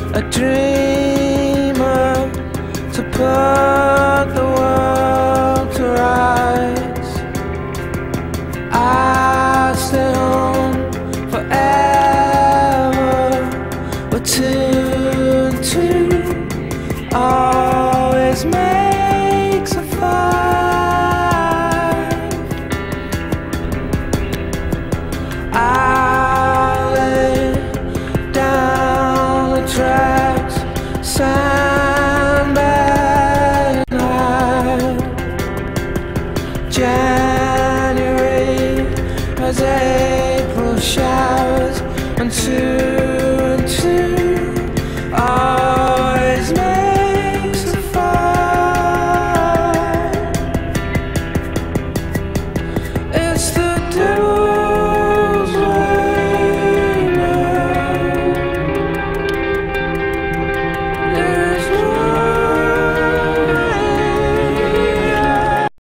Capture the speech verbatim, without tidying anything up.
a dreamer to put the world to rights. I stay home forever, but two and two always makes a five. I lay down the tracks, sandbag and hide. January has